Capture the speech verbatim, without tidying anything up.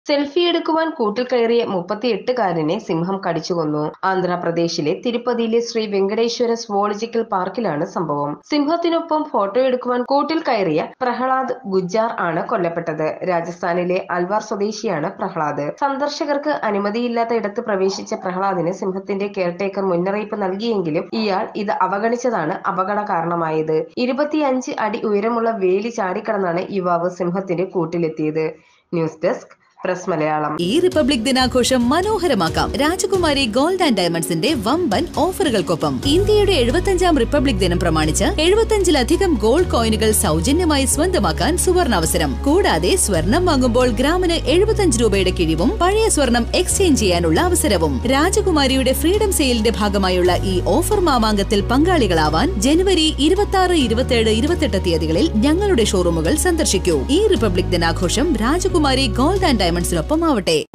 സെൽഫിയെടുക്കുവാൻ കൂട്ടിൽ കയറിയ മുപ്പത്തിയെട്ടുകാരനെ സിംഹം കടിച്ചുകൊന്നു. ആന്ധ്രാപ്രദേശിലെ തിരുപ്പതിയിലെ ശ്രീ വെങ്കടേശ്വര സുവോളജിക്കൽ പാർക്കിലാണ് സംഭവം. സിംഹത്തിനൊപ്പം ഫോട്ടോയെടുക്കുവാൻ കൂട്ടിൽ കയറിയ പ്രഹ്ലാദ് ഗുജ്ജാർ ആണ് കൊല്ലപ്പെട്ടത്. രാജസ്ഥാനിലെ അൽവാർ സ്വദേശിയാണ് പ്രഹ്ലാദ്. സന്ദർശകർക്ക് അനുമതിയില്ലാത്ത ഇടത്ത് പ്രവേശിച്ച പ്രഹ്ലാദിന് സിംഹത്തിന്റെ കെയർടേക്കർ മുന്നറിയിപ്പ് നൽകിയെങ്കിലും ഇയാൾ ഇത് അവഗണിച്ചതാണ് അപകട കാരണമായത്. ഇരുപത്തിയഞ്ച് അടി ഉയരമുള്ള വേലി ചാടിക്കടന്നാണ് യുവാവ് സിംഹത്തിന്റെ കൂട്ടിലെത്തിയത്. News desk press Malayalam. ഈ റിപ്പബ്ലിക് ദിനാഘോഷം മനോഹരമാക്കാം രാജകുമാരി ഗോൾഡ് ആൻഡ് ഡയമണ്ട്സിന്റെ വമ്പൻ ഓഫറുകൾക്കൊപ്പം. ഇന്ത്യയുടെ എഴുപത്തഞ്ചാം റിപ്പബ്ലിക് ദിനം പ്രമാണിച്ച് എഴുപത്തഞ്ചിലധികം ഗോൾഡ് കോയിനുകൾ സൗജന്യമായി സ്വന്തമാക്കാൻ സുവർണാവസരം. കൂടാതെ സ്വർണം വാങ്ങുമ്പോൾ ഗ്രാമിന് എഴുപത്തഞ്ച് രൂപയുടെ കിഴിവും പഴയ സ്വർണം എക്സ്ചേഞ്ച് ചെയ്യാനുള്ള അവസരവും. രാജകുമാരിയുടെ ഫ്രീഡം സെയിലിന്റെ ഭാഗമായുള്ള ഈ ഓഫർ മാമാങ്കത്തിൽ പങ്കാളികളാവാൻ ജനുവരി ഇരുപത്തി ആറ് ഇരുപത്തിയേഴ് ഇരുപത്തെട്ട് തീയതികളിൽ ഞങ്ങളുടെ ഷോറൂമുകൾ സന്ദർശിക്കൂ. ഈ റിപ്പബ്ലിക് ദിനാഘോഷം രാജകുമാരി ഗോൾഡ് ആൻഡ് ഡയമണ്ട്സിനൊപ്പം ആവട്ടെ.